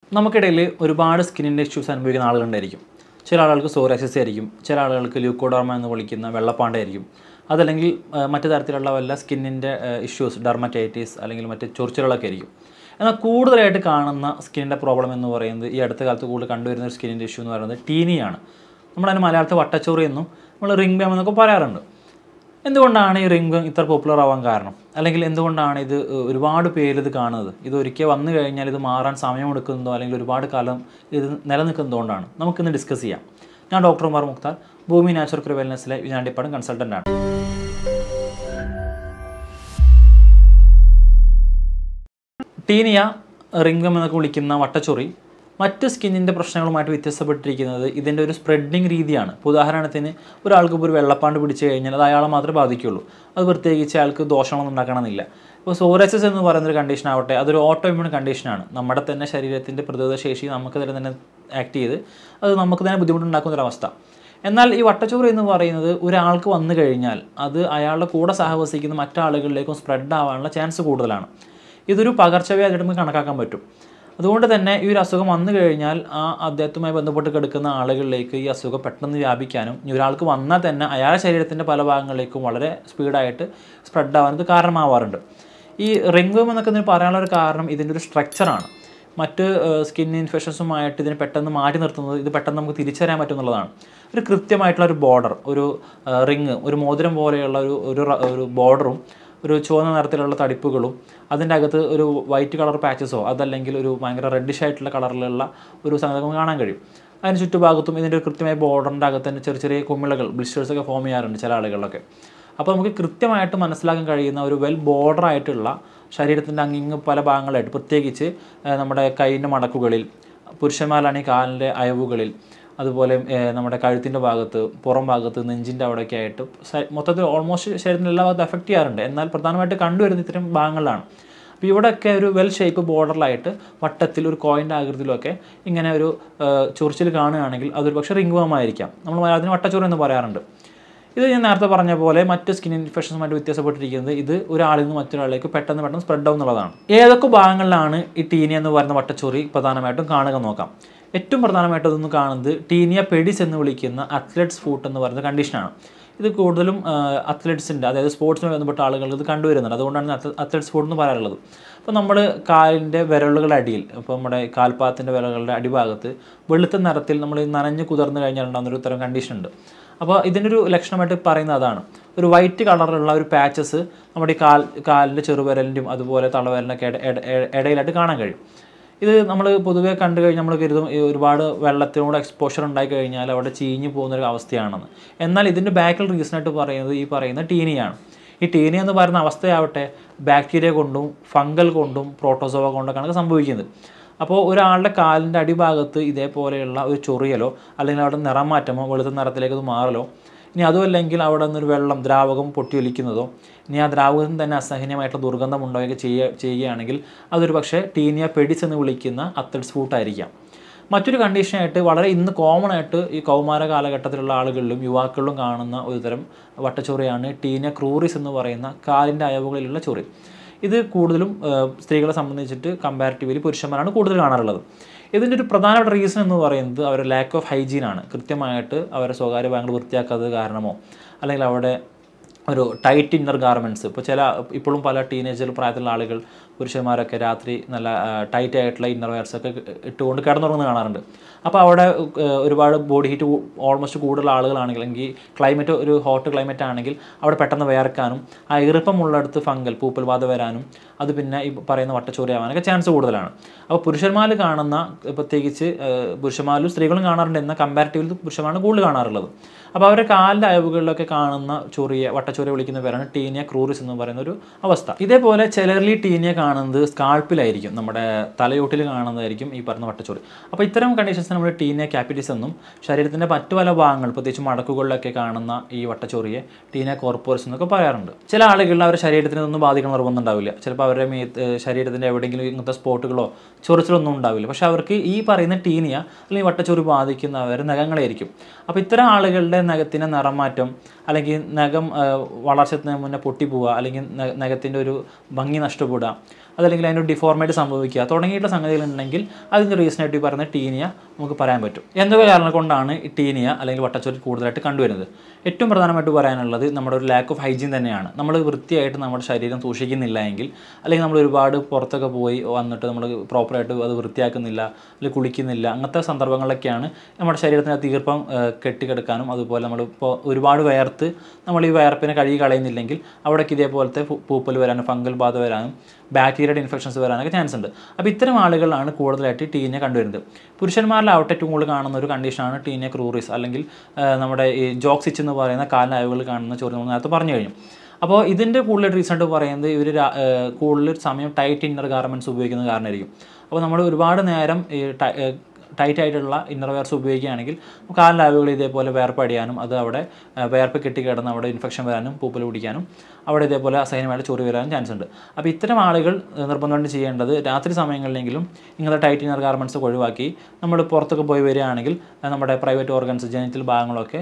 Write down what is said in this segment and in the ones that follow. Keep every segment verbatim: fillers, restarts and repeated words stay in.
നമുക്കിടയിൽ ഒരുപാട് സ്കിന്നിൻ്റെ ഇഷ്യൂസ് അനുഭവിക്കുന്ന ആളുകളുണ്ടായിരിക്കും. ചില ആളുകൾക്ക് സോറിയാസിസ് ആയിരിക്കും, ചില ആളുകൾക്ക് ല്യൂക്കോഡെർമ എന്ന് വിളിക്കുന്ന വെള്ളപ്പാണ്ടായിരിക്കും, അതല്ലെങ്കിൽ മറ്റു തരത്തിലുള്ള വല്ല സ്കിന്നിൻ്റെ ഇഷ്യൂസ് ഡെർമറ്റൈറ്റിസ് അല്ലെങ്കിൽ മറ്റ് ചൊറിച്ചിലുകളൊക്കെ ആയിരിക്കും. എന്നാൽ കൂടുതലായിട്ട് കാണുന്ന സ്കിന്നിൻ്റെ പ്രോബ്ലം എന്ന് പറയുന്നത് ഈ അടുത്ത കാലത്ത് കൂടുതൽ കണ്ടുവരുന്ന ഒരു സ്കിന്നിൻ്റെ ഇഷ്യൂ എന്ന് പറയുന്നത് ടീനിയാണ്. നമ്മളതിന് മലയാളത്തിൽ വട്ടച്ചൊറി എന്നും നമ്മൾ റിംഗ് ബാം എന്നൊക്കെ പറയാറുണ്ട്. എന്തുകൊണ്ടാണ് ഈ റിംഗ് ബാം ഇത്ര പോപ്പുലർ ആവാൻ കാരണം? അല്ലെങ്കിൽ എന്തുകൊണ്ടാണ് ഇത് ഒരുപാട് പേര് ഇത് കാണുന്നത്? ഇത് ഒരിക്കൽ വന്നു കഴിഞ്ഞാൽ ഇത് മാറാൻ സമയമെടുക്കുന്നതോ അല്ലെങ്കിൽ ഒരുപാട് കാലം ഇത് നിലനിൽക്കുന്നതുകൊണ്ടാണ്? നമുക്കിന്ന് ഡിസ്കസ് ചെയ്യാം. ഞാൻ ഡോക്ടർ ഉമർ മുഖ്താർ, ഭൂമി നാച്ചുറൽ വെൽനെസ്സിലെ വിനാണ്ടിപ്പാടം കൺസൾട്ടൻ്റാണ്. ടീനിയ, റിംഗ് ബാം എന്നൊക്കെ വിളിക്കുന്ന വട്ടച്ചൊറി മറ്റ് സ്കിന്നിൻ്റെ പ്രശ്നങ്ങളുമായിട്ട് വ്യത്യസ്തപ്പെട്ടിരിക്കുന്നത് ഇതിൻ്റെ ഒരു സ്പ്രെഡിങ് രീതിയാണ്. ഇപ്പോൾ ഉദാഹരണത്തിന് ഒരാൾക്ക് ഇപ്പോൾ ഒരു വെള്ളപ്പാണ്ട് പിടിച്ചു കഴിഞ്ഞാൽ അത് അയാളെ മാത്രമേ ബാധിക്കുകയുള്ളൂ. അത് പ്രത്യേകിച്ച് അയാൾക്ക് ദോഷങ്ങളൊന്നും ഉണ്ടാക്കണമെന്നില്ല. ഇപ്പോൾ സോറിയാസിസ് എന്ന് പറയുന്നൊരു കണ്ടീഷൻ ആവട്ടെ, അതൊരു ഓട്ടോ ഇമ്മ്യൂൺ കണ്ടീഷനാണ്. നമ്മുടെ തന്നെ ശരീരത്തിൻ്റെ പ്രതിരോധ ശേഷി നമുക്ക് തന്നെ തന്നെ ആക്ട് ചെയ്ത് അത് നമുക്ക് തന്നെ ബുദ്ധിമുട്ടുണ്ടാക്കുന്നൊരവസ്ഥ. എന്നാൽ ഈ വട്ടച്ചൊറി എന്ന് പറയുന്നത് ഒരാൾക്ക് വന്നു കഴിഞ്ഞാൽ അത് അയാളുടെ കൂടെ സഹവസിക്കുന്ന മറ്റാളുകളിലേക്കും സ്പ്രെഡ് ആവാനുള്ള ചാൻസ് കൂടുതലാണ്. ഇതൊരു പകർച്ചവ്യാധിയായിട്ട് നമുക്ക് കണക്കാക്കാൻ പറ്റും. അതുകൊണ്ട് തന്നെ ഈ ഒരു അസുഖം വന്നു കഴിഞ്ഞാൽ ആ അദ്ദേഹത്തുമായി ബന്ധപ്പെട്ട് കിടക്കുന്ന ആളുകളിലേക്ക് ഈ അസുഖം പെട്ടെന്ന് വ്യാപിക്കാനും ഇനി ഒരാൾക്ക് വന്നാൽ തന്നെ അയാളുടെ ശരീരത്തിൻ്റെ പല ഭാഗങ്ങളിലേക്കും വളരെ സ്പീഡായിട്ട് സ്പ്രെഡ് ആവാൻ ഇത് കാരണമാവാറുണ്ട്. ഈ റിംഗ് ബാം എന്നൊക്കെ ഇതിന് പറയാനുള്ള ഒരു കാരണം ഇതിൻ്റെ ഒരു സ്ട്രക്ചറാണ്. മറ്റ് സ്കിൻ ഇൻഫെക്ഷൻസുമായിട്ട് ഇതിനെ പെട്ടെന്ന് മാറ്റി നിർത്തുന്നത് ഇത് പെട്ടെന്ന് നമുക്ക് തിരിച്ചറിയാൻ പറ്റുമെന്നുള്ളതാണ്. ഒരു കൃത്യമായിട്ടുള്ള ഒരു ബോർഡർ, ഒരു റിങ്, ഒരു മോതിരം പോലെയുള്ള ഒരു ഒരു ബോർഡറും ഒരു ചുവന്ന നിറത്തിലുള്ള തടിപ്പുകളും അതിൻ്റെ അകത്ത് ഒരു വൈറ്റ് കളർ പാച്ചസോ അതല്ലെങ്കിൽ ഒരു ഭയങ്കര റെഡിഷ് ആയിട്ടുള്ള കളറിലുള്ള ഒരു സംഗതി കാണാൻ കഴിയും. അതിന് ചുറ്റുഭാഗത്തും ഇതിൻ്റെ ഒരു കൃത്യമായ ബോർഡറിൻ്റെ അകത്ത് തന്നെ ചെറിയ ചെറിയ കുമിളകൾ, ബ്ലിസ്റ്റേഴ്സൊക്കെ ഫോം ചെയ്യാറുണ്ട് ചില ആളുകളിലൊക്കെ. അപ്പോൾ നമുക്ക് കൃത്യമായിട്ട് മനസ്സിലാക്കാൻ കഴിയുന്ന ഒരു വെൽ ബോർഡർ ആയിട്ടുള്ള ശരീരത്തിൻ്റെ അങ്ങിങ്ങ് പല ഭാഗങ്ങളായിട്ട്, പ്രത്യേകിച്ച് നമ്മുടെ കൈയിൻ്റെ മടക്കുകളിൽ, പുരുഷന്മാരാണെങ്കിൽ കാലിൻ്റെ അയവുകളിൽ, അതുപോലെ നമ്മുടെ കഴുത്തിൻ്റെ ഭാഗത്ത്, പുറം ഭാഗത്ത്, നെഞ്ചിൻ്റെ അവിടെയൊക്കെ ആയിട്ട് മൊത്തത്തിൽ ഓൾമോസ്റ്റ് ശരീരത്തിൻ്റെ എല്ലാ ഭാഗത്തും എഫക്റ്റ് ചെയ്യാറുണ്ട്. എന്നാൽ പ്രധാനമായിട്ട് കണ്ടുവരുന്ന ഇത്തരം ഭാഗങ്ങളിലാണ്. അപ്പോൾ ഇവിടെയൊക്കെ ഒരു വെൽ ഷേപ്പ് ബോർഡറിലായിട്ട് വട്ടത്തിൽ ഒരു കോയിൻ്റെ ആകൃതിയിലൊക്കെ ഇങ്ങനെ ഒരു ചൊറിച്ചിൽ കാണുകയാണെങ്കിൽ അതൊരു പക്ഷേ റിംഗ് ബാം ആയിരിക്കാം. നമ്മൾ അതിന് വട്ടച്ചൊറി എന്ന് പറയാറുണ്ട്. ഇത് ഞാൻ നേരത്തെ പറഞ്ഞ പോലെ മറ്റ് സ്കിൻ ഇൻഫെക്ഷൻസുമായിട്ട് വ്യത്യാസപ്പെട്ടിരിക്കുന്നത് ഇത് ഒരാളിൽ നിന്ന് മറ്റൊരാളിലേക്ക് പെട്ടെന്ന് പെട്ടെന്ന് സ്പ്രെഡ് ആവും എന്നുള്ളതാണ്. ഏതൊക്കെ ഭാഗങ്ങളിലാണ് ഈ ടീനിയ എന്ന് പറയുന്ന വട്ടച്ചൊറി പ്രധാനമായിട്ടും കാണുക നോക്കാം. ഏറ്റവും പ്രധാനമായിട്ട് അതൊന്ന് കാണുന്നത് ടീനിയ പെഡിസ് എന്ന് വിളിക്കുന്ന അത്ലറ്റ്സ് ഫൂട്ട് എന്ന് പറയുന്ന കണ്ടീഷനാണ്. ഇത് കൂടുതലും അത്ലറ്റ്സിൻ്റെ, അതായത് സ്പോർട്സുമായി ബന്ധപ്പെട്ട ആളുകൾ ഇത് കണ്ടുവരുന്നുണ്ട്. അതുകൊണ്ടാണ് അത്ലറ്റ്സ് ഫൂട്ട് എന്ന് പറയാറുള്ളത്. അപ്പോൾ നമ്മൾ കാലിൻ്റെ വിരലുകളുടെ അടിയിൽ, ഇപ്പോൾ നമ്മുടെ കാൽപാദത്തിൻ്റെ വിരലുകളുടെ അടിഭാഗത്ത് വെളുത്ത നിറത്തിൽ നമ്മൾ നനഞ്ഞ് കുതിർന്നു കഴിഞ്ഞാൽ ഉണ്ടാകുന്നൊരു തരം കണ്ടീഷനുണ്ട്. അപ്പോൾ ഇതിൻ്റെ ഒരു ലക്ഷണമായിട്ട് പറയുന്നത് അതാണ്. ഒരു വൈറ്റ് കളറിലുള്ള ഒരു പാച്ചസ് നമ്മുടെ ഈ കാൽ കാലിൻ്റെ ചെറുവിരലിൻ്റെയും അതുപോലെ തള്ളവിരലിനൊക്കെ ഇടയിലായിട്ട് കാണാൻ കഴിയും. ഇത് നമ്മൾ പൊതുവേ കണ്ടു കഴിഞ്ഞാൽ നമ്മൾ കരുതും ഒരുപാട് വെള്ളത്തിനോട് എക്സ്പോഷർ ഉണ്ടായി കഴിഞ്ഞാൽ അവിടെ ചീഞ്ഞു പോകുന്നൊരു അവസ്ഥയാണെന്ന്. എന്നാൽ ഇതിൻ്റെ ബാക്കിൽ റീസണായിട്ട് പറയുന്നത് ഈ പറയുന്ന ടീനിയാണ്. ഈ ടീനിയ എന്ന് പറയുന്ന അവസ്ഥയാവട്ടെ ബാക്ടീരിയ കൊണ്ടും ഫംഗൽ കൊണ്ടും പ്രോട്ടോസോവ കൊണ്ടൊക്കെയാണ് സംഭവിക്കുന്നത്. അപ്പോൾ ഒരാളുടെ കാലിൻ്റെ അടിഭാഗത്ത് ഇതേപോലെയുള്ള ഒരു ചൊറിയലോ അല്ലെങ്കിൽ അവിടെ നിറം മാറ്റമോ വെളുത്ത നിറത്തിലേക്ക് അത് മാറലോ, ഇനി അതുമല്ലെങ്കിൽ അവിടെ നിന്നൊരു വെള്ളം ദ്രാവകം പൊട്ടിയൊലിക്കുന്നതോ, ഇനി ആ ദ്രാവകത്തിന് തന്നെ അസഹനീയമായിട്ടുള്ള ദുർഗന്ധം ഉണ്ടാവുകയൊക്കെ ചെയ്യുക ചെയ്യുകയാണെങ്കിൽ അതൊരു പക്ഷേ ടീനിയ പെഡിസ് എന്ന് വിളിക്കുന്ന അത്ലറ്റ്സ് ഫൂട്ടായിരിക്കാം. മറ്റൊരു കണ്ടീഷനായിട്ട് വളരെ ഇന്ന് കോമൺ ആയിട്ട് ഈ കൗമാര കാലഘട്ടത്തിലുള്ള ആളുകളിലും യുവാക്കളിലും കാണുന്ന ഒരു തരം വട്ടച്ചൊറിയാണ് ടീനിയ ക്രൂറിസ് എന്ന് പറയുന്ന കാലിൻ്റെ അയവുകളിലുള്ള ചൊറി. ഇത് കൂടുതലും സ്ത്രീകളെ സംബന്ധിച്ചിട്ട് കമ്പാരിറ്റീവ്ലി പുരുഷന്മാരാണ് കൂടുതൽ കാണാറുള്ളത്. ഇതിൻ്റെ ഒരു പ്രധാനപ്പെട്ട റീസൺ എന്ന് പറയുന്നത് അവരുടെ ലാക്ക് ഓഫ് ഹൈജീനാണ്. കൃത്യമായിട്ട് അവരുടെ സ്വകാര്യ ഭാഗങ്ങൾ വൃത്തിയാക്കാത്തത് കാരണമോ അല്ലെങ്കിൽ അവിടെ ഒരു ടൈറ്റ് ഇന്നർ ഗാർമെൻറ്റ്സ്, ഇപ്പോൾ ചില ഇപ്പോഴും പല ടീനേജർ പ്രായത്തിലുള്ള ആളുകൾ പുരുഷന്മാരൊക്കെ രാത്രി നല്ല ടൈറ്റ് ആയിട്ടുള്ള ഇന്നർ വെയർസൊക്കെ ഇട്ടുകൊണ്ട് കിടന്നുറങ്ങുന്നത് കാണാറുണ്ട്. അപ്പോൾ അവിടെ ഒരുപാട് ബോഡി ഹീറ്റ് ഓൾമോസ്റ്റ് കൂടുതലുള്ള ആളുകളാണെങ്കിൽ, അല്ലെങ്കിൽ ക്ലൈമറ്റ് ഒരു ഹോട്ട് ക്ലൈമറ്റ് ആണെങ്കിൽ അവിടെ പെട്ടെന്ന് വേർക്കാനും ആ ഈർപ്പമുള്ളിടത്ത് ഫംഗൽ പൂപ്പൽ ബാധ വരാനും അത് പിന്നെ ഈ പറയുന്ന വട്ടച്ചൊറി ആവാനൊക്കെ ചാൻസ് കൂടുതലാണ്. അപ്പോൾ പുരുഷന്മാർ കാണുന്ന, പ്രത്യേകിച്ച് പുരുഷന്മാരിലും സ്ത്രീകളും കാണാറുണ്ട്, എന്നാൽ കമ്പാരിറ്റീവ്ലി പുരുഷന്മാരാണ് കൂടുതൽ കാണാറുള്ളത്. അപ്പോൾ അവരുടെ കാലിൻ്റെ അയവുകളിലൊക്കെ കാണുന്ന ചൊറിയെ വട്ടച്ചൊറി വിളിക്കുന്ന പേരാണ് ടീനിയ ക്രൂറിസ് എന്ന് പറയുന്ന ഒരു അവസ്ഥ. ഇതേപോലെ ചിലർലി ടീനിയ കാണുന്നത് സ്കാൾപ്പിലായിരിക്കും, നമ്മുടെ തലയോട്ടിൽ കാണുന്നതായിരിക്കും ഈ പറഞ്ഞ വട്ടച്ചൊറി. അപ്പോൾ ഇത്തരം കണ്ടീഷൻസ് നമ്മൾ ടീനിയ ക്യാപിറ്റിസ് എന്നും, ശരീരത്തിൻ്റെ മറ്റു പല ഭാഗങ്ങൾ പ്രത്യേകിച്ച് മടക്കുകളിലൊക്കെ കാണുന്ന ഈ വട്ടച്ചൊറിയെ ടീനിയ കോർപ്പോറസ് എന്നൊക്കെ പറയാറുണ്ട്. ചില ആളുകളിൽ അവരുടെ ശരീരത്തിനൊന്നും ബാധിക്കണം നിർബന്ധം ഉണ്ടാവില്ല. ചിലപ്പോൾ അവരുടെ മേ ശരീരത്തിൻ്റെ എവിടെയെങ്കിലും ഇങ്ങനത്തെ സ്പോട്ടുകളോ ചൊറിച്ചിലൊന്നും ഉണ്ടാവില്ല. പക്ഷേ അവർക്ക് ഈ പറയുന്ന ടീനിയ അല്ലെങ്കിൽ വട്ടച്ചൊറി ബാധിക്കുന്ന അവരുടെ നഖങ്ങളായിരിക്കും. അപ്പോൾ ഇത്തരം ആളുകളുടെ നഖത്തിൻ്റെ നിറം മാറ്റം, അല്ലെങ്കിൽ നഖം വളർച്ചത്തിന് മുന്നേ പൊട്ടിപ്പോവുക, അല്ലെങ്കിൽ നഖത്തിൻ്റെ ഒരു ഭംഗി നഷ്ടപ്പെടുക, അതല്ലെങ്കിൽ അതിനൊരു ഡിഫോർമേറ്റ് സംഭവിക്കുക തുടങ്ങിയിട്ടുള്ള സംഗതികളുണ്ടെങ്കിൽ അതിൻ്റെ റീസണായിട്ട് ഈ പറയുന്ന ടീനിയ നമുക്ക് പറയാൻ പറ്റും. എന്തൊക്കെ കാരണങ്ങൾ കൊണ്ടാണ് ഈ ടീനിയ അല്ലെങ്കിൽ വട്ടച്ചൊറി കൂടുതലായിട്ട് കണ്ടുവരുന്നത്? ഏറ്റവും പ്രധാനമായിട്ട് പറയാനുള്ളത് നമ്മുടെ ഒരു ലാക്ക് ഓഫ് ഹൈജീൻ തന്നെയാണ്. നമ്മൾ വൃത്തിയായിട്ട് നമ്മുടെ ശരീരം സൂക്ഷിക്കുന്നില്ല എങ്കിൽ, അല്ലെങ്കിൽ നമ്മൾ ഒരുപാട് പുറത്തൊക്കെ പോയി വന്നിട്ട് നമ്മൾ പ്രോപ്പറായിട്ട് അത് വൃത്തിയാക്കുന്നില്ല, അല്ലെങ്കിൽ കുളിക്കുന്നില്ല, അങ്ങനത്തെ സന്ദർഭങ്ങളിലൊക്കെയാണ് നമ്മുടെ ശരീരത്തിനകത്ത് ഈർപ്പം കെട്ടിക്കിടക്കാനും അതുപോലെ നമ്മളിപ്പോൾ ഒരുപാട് വയർത്ത് നമ്മൾ ഈ വയർപ്പിനെ കഴുകി കളയുന്നില്ലെങ്കിൽ അവിടേക്ക് ഇതേപോലത്തെ പൂപ്പൽ വരാനും ഫംഗൽ ബാധ വരാനും ബാക്ടീരിയയുടെ ഇൻഫെക്ഷൻസ് വരാനൊക്കെ ചാൻസ് ഉണ്ട്. അപ്പോൾ ഇത്തരം ആളുകളാണ് കൂടുതലായിട്ട് ടീനിയ കണ്ടുവരുന്നത്. പുരുഷന്മാരിലാവട്ടെ ഏറ്റവും കൂടുതൽ കാണുന്ന ഒരു കണ്ടീഷനാണ് ടീനിയ ക്രൂറിസ്, അല്ലെങ്കിൽ നമ്മുടെ ഈ ജോക്സിച്ച് എന്ന് പറയുന്ന കാലിനയവുകൾ കാണുന്ന ചൊറി നമ്മൾ നേരത്തെ പറഞ്ഞു കഴിഞ്ഞു. അപ്പോൾ ഇതിൻ്റെ കൂടുതൽ റീസൺ പറയുന്നത് ഇവർ കൂടുതൽ സമയം ടൈറ്റ് ഇന്നർ ഗാർമെൻറ്റ്സ് ഉപയോഗിക്കുന്ന കാരണമായിരിക്കും. അപ്പോൾ നമ്മൾ ഒരുപാട് നേരം ഈ ടൈറ്റ് ആയിട്ടുള്ള ഇന്നർ വെയർസ് ഉപയോഗിക്കുകയാണെങ്കിൽ കാലിൻ്റെ അയവുകൾ ഇതേപോലെ വേർപ്പടിയാനും അത് അവിടെ വേർപ്പ് കെട്ടിക്കിടന്ന് അവിടെ ഇൻഫെക്ഷൻ വരാനും പൂപ്പൽ പിടിക്കാനും അവിടെ ഇതേപോലെ അസഹനമായിട്ട് ചൊറി വരാനും ചാൻസ് ഉണ്ട്. അപ്പോൾ ഇത്തരം ആളുകൾ നിർബന്ധമായിട്ട് ചെയ്യേണ്ടത് രാത്രി സമയങ്ങളിലെങ്കിലും ഇങ്ങനത്തെ ടൈറ്റ് ഇന്നർ ഗാർമെൻറ്റ്സ് ഒഴിവാക്കി നമ്മൾ പുറത്തൊക്കെ പോയി വരികയാണെങ്കിൽ നമ്മുടെ പ്രൈവറ്റ് ഓർഗൻസ് ജെനിറ്റൽ ഭാഗങ്ങളൊക്കെ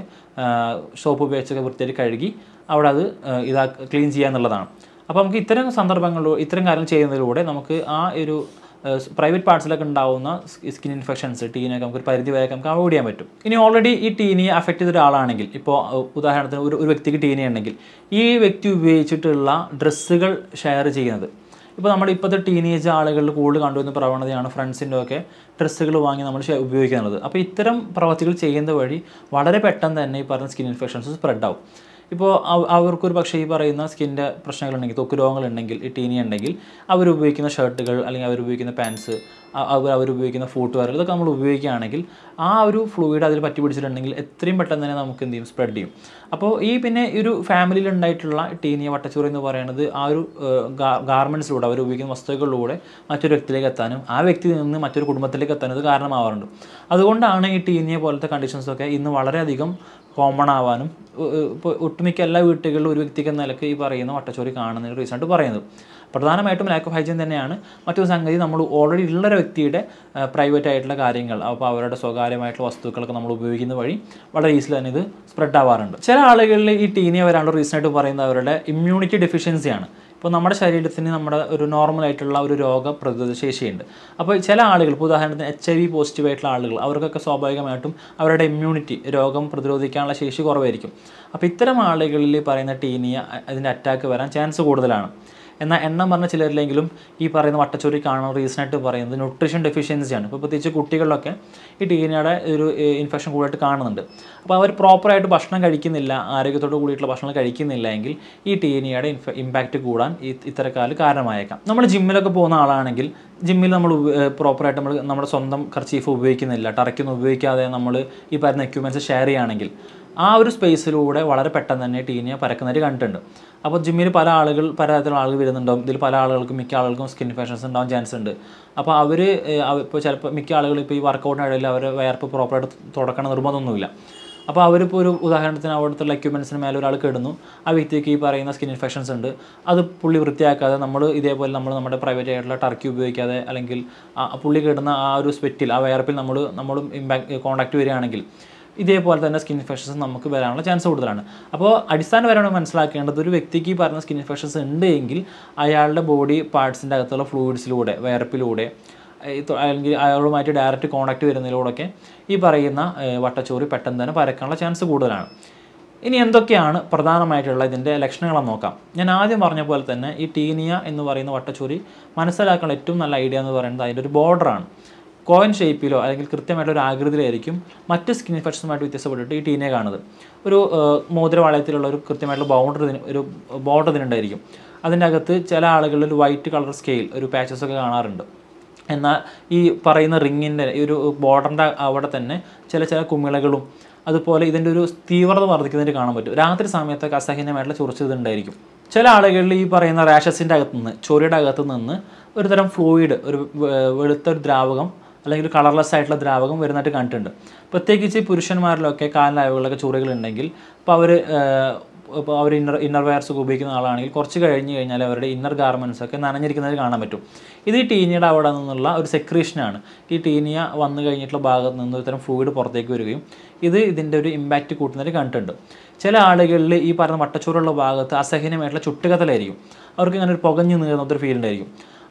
സോപ്പ് ഉപയോഗിച്ചൊക്കെ വൃത്തിയായിട്ട് കഴുകി അവിടെ അത് ഇതാ ക്ലീൻ ചെയ്യുക എന്നുള്ളതാണ്. അപ്പോൾ നമുക്ക് ഇത്തരം സന്ദർഭങ്ങളിൽ ഇത്തരം കാര്യങ്ങൾ ചെയ്യുന്നതിലൂടെ നമുക്ക് ആ ഒരു പ്രൈവറ്റ് പാർട്സിലൊക്കെ ഉണ്ടാവുന്ന സ്കിൻ ഇൻഫെക്ഷൻസ് ടീനിയൊക്കെ നമുക്ക് ഒരു പരിധി വരെ നമുക്ക് അവോയ്ഡ് ചെയ്യാൻ പറ്റും. ഇനി ഓൾറെഡി ഈ ടീനിയെ അഫക്റ്റ് ചെയ്ത ഒരാളാണെങ്കിൽ, ഇപ്പോൾ ഉദാഹരണത്തിന് ഒരു ഒരു വ്യക്തിക്ക് ടീനിയ ഉണ്ടെങ്കിൽ ഈ വ്യക്തി ഉപയോഗിച്ചിട്ടുള്ള ഡ്രസ്സുകൾ ഷെയർ ചെയ്യുന്നത്, ഇപ്പോൾ നമ്മൾ ഇപ്പോഴത്തെ ടീനേജ് ആളുകളിൽ കൂടുതൽ കണ്ടുവരുന്ന പ്രവണതയാണ് ഫ്രണ്ട്സിൻ്റെ ഒക്കെ ഡ്രസ്സുകൾ വാങ്ങി നമ്മൾ ഉപയോഗിക്കുന്നത്. അപ്പോൾ ഇത്തരം പ്രവൃത്തികൾ ചെയ്യുന്ന വഴി വളരെ പെട്ടെന്ന് തന്നെ ഈ പറഞ്ഞ സ്കിൻ ഇൻഫെക്ഷൻസ് സ്പ്രെഡ് ആവും. ഇപ്പോൾ അവർക്കൊരു പക്ഷേ ഈ പറയുന്ന സ്കിൻ്റെ പ്രശ്നങ്ങളുണ്ടെങ്കിൽ, ത്വക്ക് രോഗങ്ങളുണ്ടെങ്കിൽ, ഈ ടീനിയ ഉണ്ടെങ്കിൽ അവരുപയോഗിക്കുന്ന ഷർട്ടുകൾ അല്ലെങ്കിൽ അവരുപയോഗിക്കുന്ന പാൻസ്, അവർ അവരുപയോഗിക്കുന്ന ഫുട് വെയർ ഇതൊക്കെ നമ്മൾ ഉപയോഗിക്കുകയാണെങ്കിൽ ആ ഒരു ഫ്ലൂയിഡ് അതിൽ പറ്റി പിടിച്ചിട്ടുണ്ടെങ്കിൽ എത്രയും പെട്ടെന്ന് തന്നെ നമുക്ക് എന്ത് ചെയ്യും, സ്പ്രെഡ് ചെയ്യും. അപ്പോൾ ഈ പിന്നെ ഈ ഒരു ഫാമിലിയിൽ ഉണ്ടായിട്ടുള്ള ടീനിയ വട്ടച്ചൊറി എന്ന് പറയുന്നത് ആ ഒരു ഗാർമെൻറ്റ്സിലൂടെ അവർ ഉപയോഗിക്കുന്ന വസ്തുക്കളിലൂടെ മറ്റൊരു വ്യക്തിയിലേക്ക് എത്താനും ആ വ്യക്തിയിൽ നിന്ന് മറ്റൊരു കുടുംബത്തിലേക്ക് എത്താനും ഇത് കാരണമാവാറുണ്ട്. അതുകൊണ്ടാണ് ഈ ടീനിയ പോലത്തെ കണ്ടീഷൻസൊക്കെ ഇന്ന് വളരെയധികം കോമൺ ആവാനും ഇപ്പോൾ ഒട്ടുമിക്ക എല്ലാ വീട്ടുകളിലും ഒരു വ്യക്തിക്ക് എന്ന നിലയ്ക്ക് ഈ പറയുന്ന വട്ടച്ചൊറി കാണുന്നതിന് റീസണായിട്ട് പറയുന്നത് പ്രധാനമായിട്ടും ലാക്ക് ഓഫ് ഹൈജീൻ തന്നെയാണ്. മറ്റൊരു സംഗതി, നമ്മൾ ഓൾറെഡി ഉള്ളൊരു വ്യക്തിയുടെ പ്രൈവറ്റ് ആയിട്ടുള്ള കാര്യങ്ങൾ, അപ്പോൾ അവരുടെ സ്വകാര്യമായിട്ടുള്ള വസ്തുക്കളൊക്കെ നമ്മൾ ഉപയോഗിക്കുന്ന വഴി വളരെ ഈസിലി തന്നെ ഇത് സ്പ്രെഡ് ആവാറുണ്ട്. ചില ആളുകളിൽ ഈ ടീനിയ വരാനുള്ള റീസണായിട്ട് പറയുന്നത് അവരുടെ ഇമ്മ്യൂണിറ്റി ഡെഫിഷ്യൻസിയാണ്. ഇപ്പോൾ നമ്മുടെ ശരീരത്തിന് നമ്മുടെ ഒരു നോർമലായിട്ടുള്ള ഒരു രോഗപ്രതിരോധ ശേഷിയുണ്ട്. അപ്പോൾ ചില ആളുകൾ, ഇപ്പോൾ ഉദാഹരണത്തിന് എച്ച് ഐ വി പോസിറ്റീവ് ആയിട്ടുള്ള ആളുകൾ, അവർക്കൊക്കെ സ്വാഭാവികമായിട്ടും അവരുടെ ഇമ്മ്യൂണിറ്റി രോഗം പ്രതിരോധിക്കാനുള്ള ശേഷി കുറവായിരിക്കും. അപ്പോൾ ഇത്തരം ആളുകളിൽ പറയുന്ന ടീനിയ അതിൻ്റെ അറ്റാക്ക് വരാൻ ചാൻസ് കൂടുതലാണ്. എന്നാൽ എണ്ണം പറഞ്ഞ ചിലരിലെങ്കിലും ഈ പറയുന്ന വട്ടച്ചൊറി കാണാൻ റീസണായിട്ട് പറയുന്നത് ന്യൂട്രീഷൻ ഡെഫിഷ്യൻസിയാണ്. ഇപ്പോൾ പ്രത്യേകിച്ച് കുട്ടികളിലൊക്കെ ഈ ടീനിയയുടെ ഒരു ഇൻഫെക്ഷൻ കൂടുതലായിട്ട് കാണുന്നുണ്ട്. അപ്പോൾ അവർ പ്രോപ്പറായിട്ട് ഭക്ഷണം കഴിക്കുന്നില്ല, ആരോഗ്യത്തോട് കൂടിയിട്ടുള്ള ഭക്ഷണം കഴിക്കുന്നില്ല എങ്കിൽ ഈ ടീനിയയുടെ ഇൻഫ ഇമ്പാക്റ്റ് കൂടാൻ ഈ ഇത്തരക്കാല് കാരണമായേക്കാം. നമ്മൾ ജിമ്മിലൊക്കെ പോകുന്ന ആളാണെങ്കിൽ ജിമ്മിൽ നമ്മൾ പ്രോപ്പറായിട്ട് നമ്മൾ നമ്മുടെ സ്വന്തം കർച്ചീഫ് ഉപയോഗിക്കുന്നില്ല, ടർക്കൊന്നും ഉപയോഗിക്കാതെ നമ്മൾ ഈ പറയുന്ന എക്യുപ്മെൻറ്റ്സ് ഷെയർ ചെയ്യുകയാണെങ്കിൽ ആ ഒരു സ്പേസിലൂടെ വളരെ പെട്ടെന്ന് തന്നെ ടീനിയ പരക്കുന്നതായിട്ട് കണ്ടിട്ടുണ്ട്. അപ്പോൾ ജിമ്മിൽ പല ആളുകൾ പല തരത്തിലുള്ള ആളുകൾ വരുന്നുണ്ടാവും. ഇതിൽ പല ആളുകൾക്കും മിക്ക ആളുകൾക്കും സ്കിൻ ഇൻഫെക്ഷൻസ് ഉണ്ടാവാൻ ചാൻസ് ഉണ്ട്. അപ്പോൾ അവർ ഇപ്പോൾ ചിലപ്പോൾ മിക്ക ആളുകൾ ഇപ്പോൾ ഈ വർക്കൗട്ടിനിടയിൽ അവർ വയർപ്പ് പ്രോപ്പറായിട്ട് തുടക്കണം നിർബന്ധമൊന്നുമില്ല. അപ്പോൾ അവരിപ്പോൾ ഒരു ഉദാഹരണത്തിന് അവിടുത്തെ എക്യുപ്മെൻറ്റ്സിന് മേലെ ഒരാൾ കിടന്നു, ആ വ്യക്തിക്ക് ഈ പറയുന്ന സ്കിൻ ഇൻഫെക്ഷൻസ് ഉണ്ട്, അത് പുള്ളി വൃത്തിയാക്കാതെ നമ്മൾ ഇതേപോലെ നമ്മൾ നമ്മുടെ പ്രൈവറ്റ് ആയിട്ടുള്ള ടർക്കി ഉപയോഗിക്കാതെ അല്ലെങ്കിൽ പുള്ളി കിടന്ന ആ ഒരു സ്വെറ്റിൽ ആ വയർപ്പിൽ നമ്മൾ നമ്മളും ഇമ്പാക്ട് കോൺടാക്റ്റ് വരികയാണെങ്കിൽ ഇതേപോലെ തന്നെ സ്കിൻ ഇൻഫെക്ഷൻസ് നമുക്ക് വരാനുള്ള ചാൻസ് കൂടുതലാണ്. അപ്പോൾ അടിസ്ഥാനപരമായി മനസ്സിലാക്കേണ്ടത് ഒരു വ്യക്തിക്ക് ഈ പറഞ്ഞ സ്കിൻ ഇൻഫെക്ഷൻസ് ഉണ്ട് എങ്കിൽ അയാളുടെ ബോഡി പാർട്സിൻ്റെ അകത്തുള്ള ഫ്ലൂയിഡ്സിലൂടെ വയർപ്പിലൂടെ അല്ലെങ്കിൽ അയാളുമായിട്ട് ഡയറക്റ്റ് കോൺടാക്റ്റ് വരുന്നതിലൂടെയൊക്കെ ഈ പറയുന്ന വട്ടച്ചൊറി പെട്ടെന്ന് തന്നെ പരക്കാനുള്ള ചാൻസ് കൂടുതലാണ്. ഇനി എന്തൊക്കെയാണ് പ്രധാനമായിട്ടുള്ള ഇതിൻ്റെ ലക്ഷണങ്ങളെന്ന് നോക്കാം. ഞാൻ ആദ്യം പറഞ്ഞ പോലെ തന്നെ ഈ ടീനിയ എന്ന് പറയുന്ന വട്ടച്ചൊറി മനസ്സിലാക്കാനുള്ള ഏറ്റവും നല്ല ഐഡിയ എന്ന് പറയുന്നത് അതിൻ്റെ ഒരു ബോർഡറാണ്. കോയിൻ ഷേപ്പിലോ അല്ലെങ്കിൽ കൃത്യമായിട്ടൊരു ആകൃതിയിലായിരിക്കും മറ്റ് സ്കിൻ ഇൻഫെക്ഷൻസുമായിട്ട് വ്യത്യസ്തപ്പെട്ടിട്ട് ഈ ടീനിയ കാണുന്നത്. ഒരു മോതിരവളയത്തിലുള്ള ഒരു കൃത്യമായിട്ടുള്ള ബൗണ്ടറി ഒരു ബോർഡർ ഇതിനുണ്ടായിരിക്കും. അതിൻ്റെ അകത്ത് ചില ആളുകളിൽ ഒരു വൈറ്റ് കളർ സ്കെയിൽ ഒരു പാച്ചസ് ഒക്കെ കാണാറുണ്ട്. എന്നാൽ ഈ പറയുന്ന റിങ്ങിൻ്റെ ഈ ഒരു ബോർഡറിൻ്റെ അവിടെ തന്നെ ചില ചില കുമിളകളും അതുപോലെ ഇതിൻ്റെ ഒരു തീവ്രത വർദ്ധിക്കുന്നതിന് കാണാൻ പറ്റും. രാത്രി സമയത്തൊക്കെ അസഹനീയമായിട്ടുള്ള ചൊറിച്ചിലുണ്ടായിരിക്കും. ചില ആളുകളിൽ ഈ പറയുന്ന റാഷസിൻ്റെ അകത്തു നിന്ന് ചൊറിയുടെ അകത്തു നിന്ന് ഒരു തരം ഫ്ലൂയിഡ് ഒരു വെളുത്ത ഒരു ദ്രാവകം അല്ലെങ്കിൽ ഒരു കളർലെസ് ആയിട്ടുള്ള ദ്രാവകം വരുന്നതായിട്ട് കണ്ടിട്ടുണ്ട്. പ്രത്യേകിച്ച് പുരുഷന്മാരിലൊക്കെ കാലിനയവുകളിലൊക്കെ ചൊറികളുണ്ടെങ്കിൽ ഇപ്പോൾ അവർ ഇപ്പോൾ അവർ ഇന്നർ ഇന്നർ വെയർസ് ഒക്കെ ഉപയോഗിക്കുന്ന ആളാണെങ്കിൽ കുറച്ച് കഴിഞ്ഞ് കഴിഞ്ഞാൽ അവരുടെ ഇന്നർ ഗാർമെൻറ്റ്സ് ഒക്കെ നനഞ്ഞിരിക്കുന്നത് കാണാൻ പറ്റും. ഇത് ഈ ടീനിയയുടെ അവിടെ നിന്നുള്ള ഒരു സെക്രീഷനാണ്. ഈ ടീനിയ വന്നു കഴിഞ്ഞിട്ടുള്ള ഭാഗത്ത് നിന്ന് ഒരു തരം ഫ്ലൂയിഡ് പുറത്തേക്ക് വരികയും ഇത് ഇതിൻ്റെ ഒരു ഇമ്പാക്റ്റ് കൂട്ടുന്നതായിട്ട് കണ്ടിട്ടുണ്ട്. ചില ആളുകളിൽ ഈ പറയുന്ന വട്ടച്ചൊറിയുള്ള ഭാഗത്ത് അസഹനീയമായിട്ടുള്ള ചുട്ടുകത്തലായിരിക്കും. അവർക്ക് ഇങ്ങനെ ഒരു പുകഞ്ഞു നീറുന്നൊരു ഫീൽ ഉണ്ടായിരിക്കും.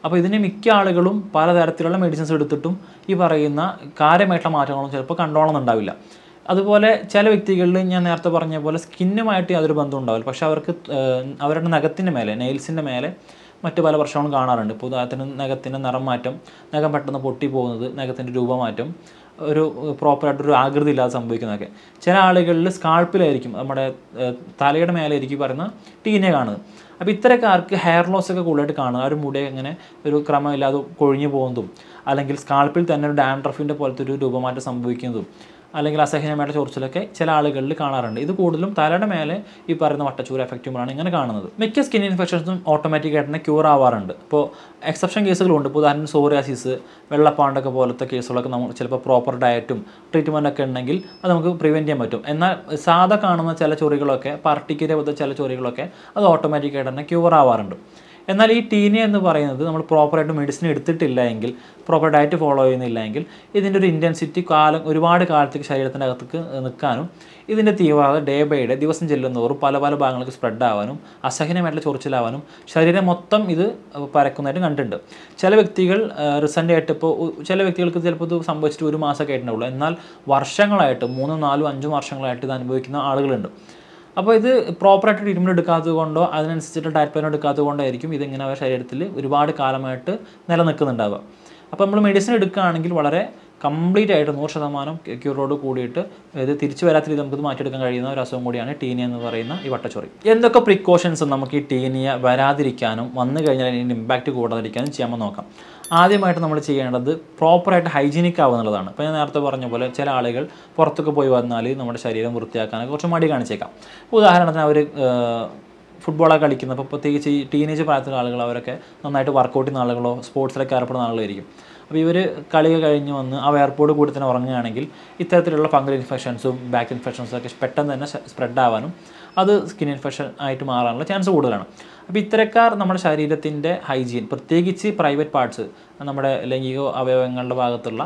അപ്പോൾ ഇതിന് മിക്ക ആളുകളും പലതരത്തിലുള്ള മെഡിസിൻസ് എടുത്തിട്ടും ഈ പറയുന്ന കാര്യമായിട്ടുള്ള മാറ്റങ്ങളും ചിലപ്പോൾ കണ്ടോളണമെന്നുണ്ടാവില്ല. അതുപോലെ ചില വ്യക്തികളിൽ ഞാൻ നേരത്തെ പറഞ്ഞ പോലെ സ്കിന്നുമായിട്ട് യാതൊരു ബന്ധം ഉണ്ടാവില്ല, പക്ഷേ അവർക്ക് അവരുടെ നഖത്തിൻ്റെ മേലെ നെയിൽസിൻ്റെ മേലെ മറ്റ് പല പ്രശ്നങ്ങളും കാണാറുണ്ട്. ഇപ്പോൾ ഉദാഹരണത്തിന് നഖത്തിൻ്റെ നിറം മാറ്റം, നഖം പെട്ടെന്ന് പൊട്ടി പോകുന്നത്, നഖത്തിൻ്റെ രൂപമാറ്റം, ഒരു പ്രോപ്പറായിട്ടൊരു ആകൃതി ഇല്ലാതെ സംഭവിക്കുന്നതൊക്കെ. ചില ആളുകളിൽ സ്കാൾപ്പിലായിരിക്കും, നമ്മുടെ തലയുടെ മേലായിരിക്കും പറയുന്ന ടീനെ കാണുന്നത്. അപ്പോൾ ഇത്തരക്കാർക്ക് ഹെയർ ലോസ് ഒക്കെ കൂടുതലായിട്ട് കാണുക, ആ ഒരു മുടി അങ്ങനെ ഒരു ക്രമമില്ലാതെ കൊഴിഞ്ഞു പോകുന്നതും, അല്ലെങ്കിൽ സ്കാൾപ്പിൽ തന്നെ ഒരു ഡാൻഡ്രഫിൻ്റെ പോലത്തെ ഒരു രൂപമാറ്റം സംഭവിക്കുന്നതും, അല്ലെങ്കിൽ അസഹനീയമായിട്ട് ചൊറിച്ചിലൊക്കെ ചില ആളുകളിൽ കാണാറുണ്ട്. ഇത് കൂടുതലും തലയുടെ മേലെ ഈ പറയുന്ന വട്ടച്ചൂര എഫക്റ്റുമ്പോഴാണ് ഇങ്ങനെ കാണുന്നത്. മിക്ക സ്കിൻ ഇൻഫെക്ഷൻസും ഓട്ടോമാറ്റിക്കായിട്ട് തന്നെ ക്യൂർ ആവാറുണ്ട്. ഇപ്പോൾ എക്സെപ്ഷൻ കേസുകളുണ്ട്. ഇപ്പോൾ ഉദാഹരണം സോറിയാസിസ്, വെള്ളപ്പാണ്ടൊക്കെ പോലത്തെ കേസുകളൊക്കെ നമ്മൾ ചിലപ്പോൾ പ്രോപ്പർ ഡയറ്റും ട്രീറ്റ്മെൻറ്റൊക്കെ ഉണ്ടെങ്കിൽ അത് നമുക്ക് പ്രിവെൻറ്റ് ചെയ്യാൻ പറ്റും. എന്നാൽ സാധാ കാണുന്ന ചില ചൊറികളൊക്കെ, പാർട്ടിക്കരെ പോലത്തെ ചില ചൊറികളൊക്കെ അത് ഓട്ടോമാറ്റിക്കായിട്ട് തന്നെ ക്യൂർ ആവാറുണ്ട്. എന്നാൽ ഈ ടീനിയ എന്ന് പറയുന്നത് നമ്മൾ പ്രോപ്പറായിട്ട് മെഡിസിൻ എടുത്തിട്ടില്ല എങ്കിൽ, പ്രോപ്പർ ഡയറ്റ് ഫോളോ ചെയ്യുന്നില്ല എങ്കിൽ ഇതിൻ്റെ ഒരു ഇൻറ്റൻസിറ്റി കാലം ഒരുപാട് കാലത്തേക്ക് ശരീരത്തിൻ്റെ അകത്തേക്ക് നിൽക്കാനും, ഇതിൻ്റെ തീവ്രത ഡേ ബൈ ഡേ ദിവസം ചെല്ലുന്നവരും പല പല ഭാഗങ്ങൾക്ക് സ്പ്രെഡ് ആവാനും, അസഹനമായിട്ടുള്ള ചൊറിച്ചിലാവാനും, ശരീരം മൊത്തം ഇത് പരക്കുന്നതായിട്ട് കണ്ടിട്ടുണ്ട്. ചില വ്യക്തികൾ റീസെൻ്റ് ആയിട്ട് ഇപ്പോൾ ചില വ്യക്തികൾക്ക് ചിലപ്പോൾ ഇത് സംഭവിച്ചിട്ട് ഒരു മാസമൊക്കെ ആയിട്ടുണ്ടാവുള്ളൂ, എന്നാൽ വർഷങ്ങളായിട്ട് മൂന്നും നാലും അഞ്ചും വർഷങ്ങളായിട്ട് ഇത് അനുഭവിക്കുന്ന ആളുകളുണ്ട്. അപ്പോൾ ഇത് പ്രോപ്പറായിട്ട് ട്രീറ്റ്മെൻറ്റ് എടുക്കാത്തത് കൊണ്ടോ അതിനനുസരിച്ചിട്ട് ഡയറ്റ് പ്ലാൻ എടുക്കാത്തത് കൊണ്ടായിരിക്കും ഇതിങ്ങനെ അവരുടെ ശരീരത്തിൽ ഒരുപാട് കാലമായിട്ട് നിലനിൽക്കുന്നുണ്ടാവുക. അപ്പോൾ നമ്മൾ മെഡിസിൻ എടുക്കുകയാണെങ്കിൽ വളരെ കംപ്ലീറ്റ് ആയിട്ട് നൂറ് ശതമാനം ക്യൂറോട് കൂടിയിട്ട് ഇത് തിരിച്ചു വരാത്ത രീതി നമുക്കിത് മാറ്റിയെടുക്കാൻ കഴിയുന്ന ഒരു അസുഖം കൂടിയാണ് ടീനിയ എന്ന് പറയുന്ന ഈ വട്ടച്ചൊറി. എന്തൊക്കെ പ്രിക്കോഷൻസ് നമുക്ക് ഈ ടീനിയ വരാതിരിക്കാനും വന്നു കഴിഞ്ഞാൽ അതിൻ്റെ ഇമ്പാക്റ്റ് കൂടാതിരിക്കാനും ചെയ്യാൻ നോക്കാം. ആദ്യമായിട്ട് നമ്മൾ ചെയ്യേണ്ടത് പ്രോപ്പറായിട്ട് ഹൈജീനിക് ആവുന്നുള്ളതാണ്. ഇപ്പോൾ ഞാൻ നേരത്തെ പറഞ്ഞ പോലെ ചില ആളുകൾ പുറത്തൊക്കെ പോയി വന്നാൽ നമ്മുടെ ശരീരം വൃത്തിയാക്കാനൊക്കെ കുറച്ച് മടി കാണിച്ചേക്കാം. ഉദാഹരണത്തിന് അവർ ഫുട്ബോളൊക്കെ കളിക്കുന്ന, അപ്പോൾ പ്രത്യേകിച്ച് ഈ ടീനേജ് പ്രായത്തിലുള്ള ആളുകൾ, അവരൊക്കെ നന്നായിട്ട് വർക്കൗട്ട് ചെയ്യുന്ന ആളുകളോ സ്പോർട്സിലൊക്കെ ഏർപ്പെടുന്ന ആളുകളായിരിക്കും. അപ്പോൾ ഇവർ കളിയൊക്കെ കഴിഞ്ഞ് വന്ന് ആ എയർപോർട്ട് കൂടി തന്നെ ഉറങ്ങുകയാണെങ്കിൽ ഇത്തരത്തിലുള്ള ഫംഗൽ ഇൻഫെക്ഷൻസും ബാക്ക് ഇൻഫെക്ഷൻസും ഒക്കെ പെട്ടെന്ന് തന്നെ സ്പ്രെഡ് ആവാനും അത് സ്കിൻ ഇൻഫെക്ഷൻ ആയിട്ട് മാറാനുള്ള ചാൻസ് കൂടുതലാണ്. അപ്പോൾ ഇത്തരക്കാർ നമ്മുടെ ശരീരത്തിൻ്റെ ഹൈജീൻ, പ്രത്യേകിച്ച് പ്രൈവറ്റ് പാർട്സ്, നമ്മുടെ ലൈംഗിക അവയവങ്ങളുടെ ഭാഗത്തുള്ള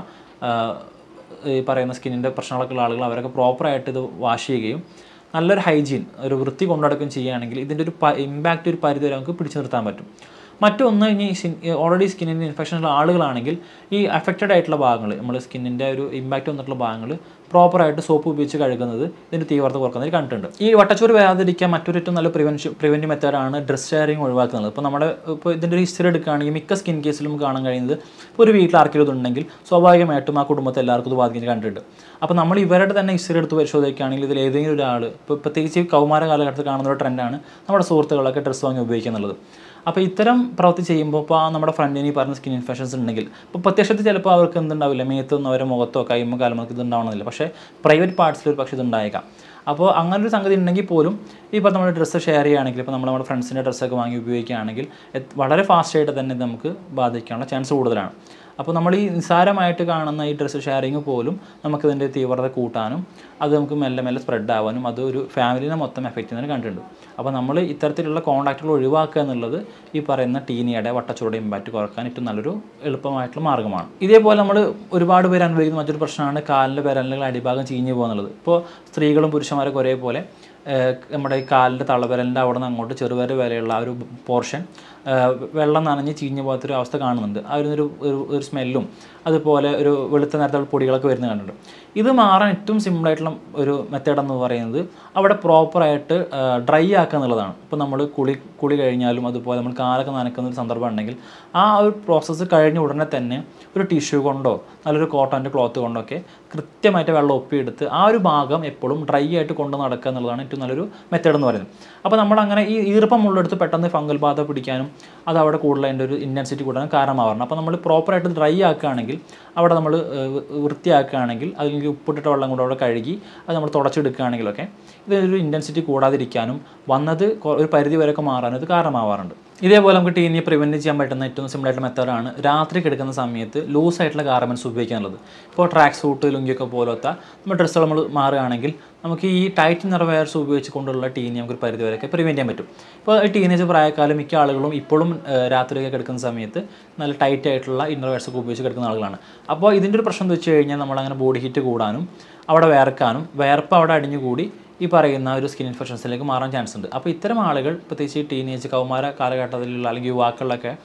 ഈ പറയുന്ന സ്കിന്നിൻ്റെ പ്രശ്നങ്ങളൊക്കെ ഉള്ള ആളുകൾ, അവരൊക്കെ പ്രോപ്പറായിട്ട് ഇത് വാഷ് ചെയ്യുകയും നല്ലൊരു ഹൈജീൻ, ഒരു വൃത്തി കൊണ്ടുനടക്കുകയും ചെയ്യുകയാണെങ്കിൽ ഇതിൻ്റെ ഒരു ഇമ്പാക്റ്റ് ഒരു പരിധി വരെ നമുക്ക് പിടിച്ചു നിർത്താൻ പറ്റും. മറ്റൊന്ന്, ഇനി ഓൾറെഡി സ്കിന്നിൻ്റെ ഇൻഫെക്ഷനുള്ള ആളുകളാണെങ്കിൽ ഈ അഫക്റ്റഡ് ആയിട്ടുള്ള ഭാഗങ്ങൾ, നമ്മൾ സ്കിന്നിൻ്റെ ഒരു ഇമ്പാക്റ്റ് വന്നിട്ടുള്ള ഭാഗങ്ങൾ പ്രോപ്പറായിട്ട് സോപ്പ് ഉപയോഗിച്ച് കഴുകുന്നത് ഇതിൻ്റെ തീവ്രത കുറക്കുന്നതിൽ കണ്ടിട്ടുണ്ട്. ഈ വട്ടച്ചോറ് വരാതിരിക്കാൻ മറ്റൊരു ഏറ്റവും നല്ല പ്രിവെൻഷൻ പ്രിവെൻറ്റീവ് മെത്തേഡാണ് ഡ്രസ് ഷെയറിങ് ഒഴിവാക്കുന്നത്. ഇപ്പോൾ നമ്മുടെ ഇപ്പോൾ ഇതിൻ്റെ ഒരു ഹിസ്റ്ററി എടുക്കുകയാണെങ്കിൽ മിക്ക സ്കിൻ കേസിലും കാണാൻ കഴിയുന്നത്, ഇപ്പോൾ ഒരു വീട്ടിൽ ആർക്കെങ്കിലും ഇതുണ്ടെങ്കിൽ സ്വാഭാവികമായിട്ടും ആ കുടുംബത്തെ എല്ലാവർക്കും ഇത് ബാധിക്കുന്നത് കണ്ടിട്ടുണ്ട്. അപ്പോൾ നമ്മൾ ഇവരുടെ തന്നെ ഹിസ്റ്ററി എടുത്ത് പരിശോധിക്കുകയാണെങ്കിൽ ഇതിൽ ഏതെങ്കിലും ഒരാൾ, ഇപ്പോൾ പ്രത്യേകിച്ച് കൗമാര കാലഘട്ടത്തിൽ കാണുന്ന ഒരു ട്രെൻഡാണ് നമ്മുടെ സുഹൃത്തുക്കളൊക്കെ ഡ്രസ്സ് വാങ്ങി ഉപയോഗിക്കുക എന്നുള്ളത്. അപ്പോൾ ഇത്തരം പ്രവൃത്തി ചെയ്യുമ്പോൾ ഇപ്പോൾ ആ നമ്മുടെ ഫ്രണ്ടിന് ഈ പറഞ്ഞ സ്കിൻ ഇൻഫെക്ഷൻസ് ഉണ്ടെങ്കിൽ, ഇപ്പോൾ പ്രത്യക്ഷത്തിൽ ചിലപ്പോൾ അവർക്ക് എന്തുണ്ടാവില്ല, മേത്തൊന്നും അവരുടെ മുഖത്തോ കൈമോ കാലമൊക്കെ ഇതുണ്ടാവണമെന്നില്ല, പക്ഷേ പ്രൈവറ്റ് പാർട്സിൽ ഒരു പക്ഷേ ഇതുണ്ടായേക്കാം. അപ്പോൾ അങ്ങനൊരു സംഗതി ഉണ്ടെങ്കിൽ പോലും ഇപ്പോൾ നമ്മൾ ഡ്രസ്സ് ഷെയർ ചെയ്യുകയാണെങ്കിൽ, ഇപ്പോൾ നമ്മൾ നമ്മുടെ ഫ്രണ്ട്സിൻ്റെ ഡ്രസ്സൊക്കെ വാങ്ങി ഉപയോഗിക്കുകയാണെങ്കിൽ വളരെ ഫാസ്റ്റായിട്ട് തന്നെ നമുക്ക് ബാധിക്കാനുള്ള ചാൻസ് കൂടുതലാണ്. അപ്പോൾ നമ്മൾ ഈ നിസ്സാരമായിട്ട് കാണുന്ന ഈ ഡ്രസ്സ് ഷെയറിങ് പോലും നമുക്കിതിൻ്റെ തീവ്രത കൂട്ടാനും അത് നമുക്ക് മെല്ലെ മെല്ലെ സ്പ്രെഡ് ആവാനും അത് ഒരു ഫാമിലിനെ മൊത്തം എഫക്റ്റ് ചെയ്യുന്നതിന് കണ്ടിട്ടുണ്ട്. അപ്പോൾ നമ്മൾ ഇത്തരത്തിലുള്ള കോൺടാക്റ്റുകൾ ഒഴിവാക്കുക എന്നുള്ളത് ഈ പറയുന്ന ടീനിയുടെ വട്ടച്ചോറുടെ ഇമ്പാക്റ്റ് കുറക്കാൻ ഏറ്റവും നല്ലൊരു എളുപ്പമായിട്ടുള്ള മാർഗ്ഗമാണ്. ഇതേപോലെ നമ്മൾ ഒരുപാട് പേര് അനുഭവിക്കുന്ന മറ്റൊരു പ്രശ്നമാണ് കാലിൻ്റെ വിരലുകൾ അടിഭാഗം ചീഞ്ഞു പോകുക എന്നുള്ളത്. ഇപ്പോൾ സ്ത്രീകളും പുരുഷന്മാരൊക്കെ ഒരേപോലെ നമ്മുടെ ഈ കാലിൻ്റെ തള്ളവിരലിൻ്റെ അവിടെ നിന്ന് അങ്ങോട്ട് ചെറുവിരൽ വരെയുള്ള ആ ഒരു പോർഷൻ വെള്ളം നനഞ്ഞ് ചീഞ്ഞു പോകാത്തൊരു അവസ്ഥ കാണുന്നുണ്ട്. അതിനൊരു ഒരു സ്മെല്ലും അതുപോലെ ഒരു വെളുത്ത നിറത്തിലുള്ള പൊടികളൊക്കെ വരുന്നത് കണ്ടിട്ടുണ്ട്. ഇത് മാറാൻ ഏറ്റവും സിമ്പിളായിട്ടുള്ള ഒരു മെത്തേഡ് എന്ന് പറയുന്നത് അവിടെ പ്രോപ്പറായിട്ട് ഡ്രൈ ആക്കുക എന്നുള്ളതാണ്. ഇപ്പോൾ നമ്മൾ കുളി കുളി കഴിഞ്ഞാലും അതുപോലെ നമ്മൾ കാലൊക്കെ നനക്കുന്ന ഒരു സന്ദർഭം ഉണ്ടെങ്കിൽ ആ ഒരു പ്രോസസ്സ് കഴിഞ്ഞ ഉടനെ തന്നെ ഒരു ടിഷ്യൂ കൊണ്ടോ നല്ലൊരു കോട്ടൻ്റെ ക്ലോത്ത് കൊണ്ടോ ഒക്കെ കൃത്യമായിട്ട് വെള്ളം ഒപ്പിയെടുത്ത് ആ ഒരു ഭാഗം എപ്പോഴും ഡ്രൈ ആയിട്ട് കൊണ്ട് നടക്കുക എന്നുള്ളതാണ് ഏറ്റവും നല്ലൊരു മെത്തേഡ് എന്ന് പറയുന്നത്. അപ്പോൾ നമ്മളങ്ങനെ ഈ ഈർപ്പം ഉള്ളെടുത്ത് പെട്ടെന്ന് ഫംഗൽ ബാധ പിടിക്കാനും അത് അവിടെ കൂടുതൽ അതിൻ്റെ ഒരു ഇൻറ്റൻസിറ്റി കൂടാനും കാരണമാവാറുണ്ട്. അപ്പോൾ നമ്മൾ പ്രോപ്പറായിട്ട് ഡ്രൈ ആക്കുകയാണെങ്കിൽ അവിടെ നമ്മൾ വൃത്തിയാക്കുകയാണെങ്കിൽ അതിലേക്ക് ഉപ്പിട്ടിട്ട വെള്ളം കൂടെ അവിടെ കഴുകി അത് നമ്മൾ തുടച്ചെടുക്കുകയാണെങ്കിലൊക്കെ ഇതൊരു ഇൻറ്റൻസിറ്റി കൂടാതിരിക്കാനും വന്നത് ഒരു പരിധി വരെയൊക്കെ മാറാനും ഇത് കാരണമാവാറുണ്ട്. ഇതേപോലെ നമുക്ക് ടീനിയെ പ്രിവെൻറ്റ് ചെയ്യാൻ പറ്റുന്ന ഏറ്റവും സിമ്പിളായിട്ടുള്ള മെത്തേഡാണ് രാത്രി കിടക്കുന്ന സമയത്ത് ലൂസായിട്ടുള്ള ഗാർമെൻറ്റ്സ് ഉപയോഗിക്കാനുള്ളത്. ഇപ്പോൾ ട്രാക്ക് സൂട്ട് ലുങ്കിയൊക്കെ പോലത്തെ നമ്മൾ ഡ്രസ്സുകൾ നമ്മൾ മാറുകയാണെങ്കിൽ നമുക്ക് ഈ ടൈറ്റ് നിറവെയർസ് ഉപയോഗിച്ച് കൊണ്ടുള്ള ടീനി നമുക്ക് പരിധി വരെയൊക്കെ പ്രിവെൻറ്റ് ചെയ്യാൻ പറ്റും. ഇപ്പോൾ ടീനേജ് പ്രായക്കാലം മിക്ക ആളുകളും ഇപ്പോഴും രാത്രിയൊക്കെ കിടക്കുന്ന സമയത്ത് നല്ല ടൈറ്റ് ആയിട്ടുള്ള ഇന്നർവെയർസൊക്കെ ഉപയോഗിച്ച് കിടക്കുന്ന ആളുകളാണ്. അപ്പോൾ ഇതിൻ്റെ ഒരു പ്രശ്നം എന്ന് വെച്ച് കഴിഞ്ഞാൽ നമ്മളങ്ങനെ ബോഡി ഹീറ്റ് കൂടാനും അവിടെ വിയർക്കാനും വിയർപ്പ് അവിടെ അടിഞ്ഞുകൂടി ഈ പറയുന്ന ഒരു സ്കിൻ ഇൻഫെക്ഷൻസിലേക്ക് മാറാൻ ചാൻസ് ഉണ്ട്. അപ്പോൾ ഇത്തരം ആളുകൾ പ്രത്യേകിച്ച് ടീനേജ് കൗമാര കാലഘട്ടത്തിലുള്ള അല്ലെങ്കിൽ യുവാക്കളിലൊക്കെ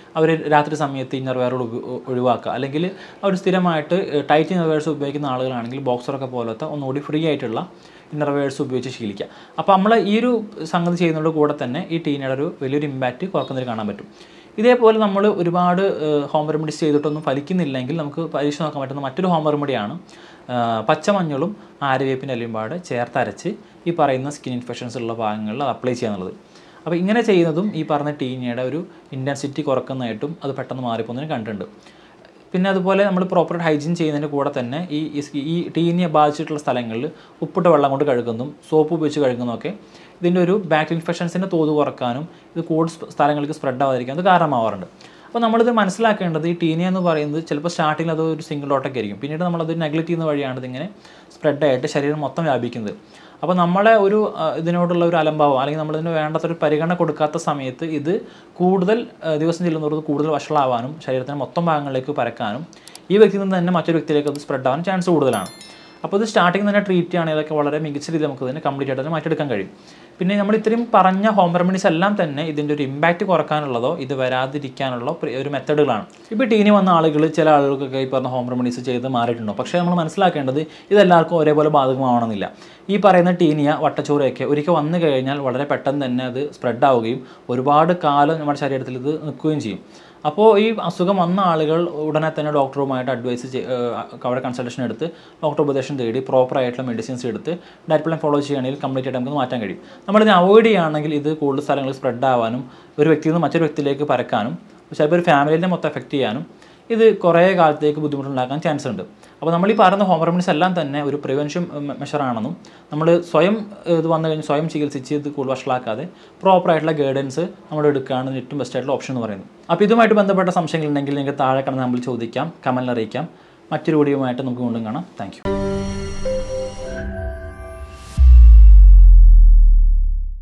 അവർ രാത്രി സമയത്ത് ഇന്നർ വെയറുകൾ ഒഴിവാക്കുക, അല്ലെങ്കിൽ അവർ സ്ഥിരമായിട്ട് ടൈറ്റ് ഇന്നർ വെയർസ് ഉപയോഗിക്കുന്ന ആളുകളാണെങ്കിൽ ബോക്സറൊക്കെ പോലത്തെ ഒന്നുകൂടി ഫ്രീ ആയിട്ടുള്ള ഇന്നർ വെയർസ് ഉപയോഗിച്ച് ശീലിക്കുക. അപ്പോൾ നമ്മൾ ഈ ഒരു സംഗതി ചെയ്യുന്നതോട് കൂടെ തന്നെ ഈ ടീനയുടെ ഒരു വലിയൊരു ഇമ്പാക്റ്റ് കുറക്കുന്നതിൽ കാണാൻ പറ്റും. ഇതേപോലെ നമ്മൾ ഒരുപാട് ഹോം റെമഡീസ് ചെയ്തിട്ടൊന്നും ഫലിക്കുന്നില്ലെങ്കിൽ നമുക്ക് പരീക്ഷ നോക്കാൻ പറ്റുന്ന മറ്റൊരു ഹോം റെമഡിയാണ് പച്ചമഞ്ഞളും ആര്യവേപ്പിൻ്റെ ഇലയും പാടെ ചേർത്തരച്ച് ഈ പറയുന്ന സ്കിൻ ഇൻഫെക്ഷൻസ് ഉള്ള ഭാഗങ്ങളിൽ അത് അപ്ലൈ ചെയ്യുക എന്നുള്ളത്. അപ്പോൾ ഇങ്ങനെ ചെയ്യുന്നതും ഈ പറഞ്ഞ ടീനിയയുടെ ഒരു ഇൻറ്റൻസിറ്റി കുറക്കുന്നതായിട്ടും അത് പെട്ടെന്ന് മാറിപ്പോകുന്നതിന് കണ്ടിട്ടുണ്ട്. പിന്നെ അതുപോലെ നമ്മൾ പ്രോപ്പറായിട്ട് ഹൈജീൻ ചെയ്യുന്നതിൻ്റെ കൂടെ തന്നെ ഈ ഈ ടീനിയ ബാധിച്ചിട്ടുള്ള സ്ഥലങ്ങളിൽ ഉപ്പിട്ട വെള്ളം കൊണ്ട് കഴുകുന്നതും സോപ്പ് ഉപയോഗിച്ച് കഴുകുന്നതൊക്കെ ഇതിൻ്റെ ഒരു ബാക്ടീരിയൽ ഇൻഫെക്ഷൻസിൻ്റെ തോത് കുറക്കാനും ഇത് കൂടുതൽ സ്ഥലങ്ങൾക്ക് സ്പ്രെഡ് ആവാതിരിക്കാൻ അത് കാരണമാവാറുണ്ട്. അപ്പോൾ നമ്മളിത് മനസ്സിലാക്കേണ്ടത് ഈ ടീനിയ എന്ന് പറയുന്നത് ചിലപ്പോൾ സ്റ്റാർട്ടിങ്ങിൽ അത് ഒരു സിംഗിൾ ഡോട്ടൊക്കെ ആയിരിക്കും, പിന്നീട് നമ്മളത് നെഗ്ലക്റ്റ് ചെയ്യുന്ന വഴിയാണ് ഇതിങ്ങനെ സ്പ്രെഡായിട്ട് ശരീരം മൊത്തം വ്യാപിക്കുന്നത്. അപ്പോൾ നമ്മളെ ഒരു ഇതിനോടുള്ള ഒരു അലംഭാവം അല്ലെങ്കിൽ നമ്മളിതിന് വേണ്ടാത്തൊരു പരിഗണന കൊടുക്കാത്ത സമയത്ത് ഇത് കൂടുതൽ ദിവസം ചെല്ലുന്നവർക്ക് കൂടുതൽ വഷളാവാനും ശരീരത്തിൻ്റെ മൊത്തം ഭാഗങ്ങളിലേക്ക് പരക്കാനും ഈ വ്യക്തിയിൽ നിന്ന് തന്നെ മറ്റൊരു വ്യക്തിയിലേക്ക് അത് സ്പ്രെഡ് ആവാൻ ചാൻസ് കൂടുതലാണ്. അപ്പോൾ ഇത് സ്റ്റാർട്ടിങ് തന്നെ ട്രീറ്റ് ചെയ്യുകയാണെങ്കിൽ ഇതൊക്കെ വളരെ മികച്ച രീതിയിൽ നമുക്ക് ഇതിനെ കംപ്ലീറ്റ് ആയിട്ട് മാറ്റിയെടുക്കാൻ കഴിയും. പിന്നെ നമ്മൾ ഇത്രയും പറഞ്ഞ ഹോം റെമഡീസ് എല്ലാം തന്നെ ഇതിൻ്റെ ഒരു ഇമ്പാക്റ്റ് കുറക്കാനുള്ളതോ ഇത് വരാതിരിക്കാനുള്ള ഒരു മെത്തഡുകളാണ്. ഇപ്പോൾ ടീനി വന്ന ആളുകൾ ചില ആളുകൾക്കൊക്കെ ഈ പറഞ്ഞ ഹോം റെമഡീസ് ചെയ്ത് മാറിയിട്ടുണ്ടോ, പക്ഷേ നമ്മൾ മനസ്സിലാക്കേണ്ടത് ഇതെല്ലാവർക്കും ഒരേപോലെ ബാധകമാവണമെന്നില്ല. ഈ പറയുന്ന ടീനിയ വട്ടച്ചോറയൊക്കെ ഒരിക്കൽ വന്നു കഴിഞ്ഞാൽ വളരെ പെട്ടെന്ന് തന്നെ അത് സ്പ്രെഡ് ആവുകയും ഒരുപാട് കാലം നമ്മുടെ ശരീരത്തിൽ ഇത് നിൽക്കുകയും ചെയ്യും. അപ്പോൾ ഈ അസുഖം വന്ന ആളുകൾ ഉടനെ തന്നെ ഡോക്ടറുമായിട്ട് അഡ്വൈസ് അവിടെ കൺസൾട്ടേഷൻ എടുത്ത് ഡോക്ടർ ഉപദേശം തേടി പ്രോപ്പറായിട്ടുള്ള മെഡിസിൻസ് എടുത്ത് ഡയറ്റ് പ്ലാൻ ഫോളോ ചെയ്യുകയാണെങ്കിൽ കംപ്ലീറ്റ് ആയിട്ട് നമുക്ക് മാറ്റാൻ കഴിയും. നമ്മളിത് അവോയ്ഡ് ചെയ്യുകയാണെങ്കിൽ ഇത് കൂടുതൽ സ്ഥലങ്ങളിൽ സ്പ്രെഡ് ആവാനും ഒരു വ്യക്തിയിൽ നിന്ന് മറ്റൊരു വ്യക്തിയിലേക്ക് പരക്കാനും ചിലപ്പോൾ ഒരു ഫാമിലിനെ മൊത്തം എഫക്റ്റ് ചെയ്യാനും ഇത് കുറേ കാലത്തേക്ക് ബുദ്ധിമുട്ടുണ്ടാക്കാൻ ചാൻസ് ഉണ്ട്. അപ്പോൾ നമ്മൾ ഈ പറയുന്ന ഹോം റെമഡീസ് എല്ലാം തന്നെ ഒരു പ്രിവെൻഷൻ മെഷറാണെന്നും നമ്മൾ സ്വയം ഇത് വന്നു കഴിഞ്ഞ് സ്വയം ചികിത്സിച്ച് ഇത് കൂടുതൽ വഷളാക്കാതെ പ്രോപ്പറായിട്ടുള്ള ഗൈഡൻസ് നമ്മൾ എടുക്കുകയാണ് ഏറ്റവും ബെസ്റ്റ് ആയിട്ടുള്ള ഓപ്ഷൻ എന്ന് പറയുന്നത്. അപ്പോൾ ഇതുമായിട്ട് ബന്ധപ്പെട്ട സംശയങ്ങളുണ്ടെങ്കിൽ നിങ്ങൾക്ക് താഴെ കടന്ന് നമ്മൾ ചോദിക്കാം, കമൻറ്റിൽ അറിയിക്കാം. മറ്റൊരു വീഡിയോയുമായിട്ട് നമുക്ക് വീണ്ടും കാണാം. താങ്ക്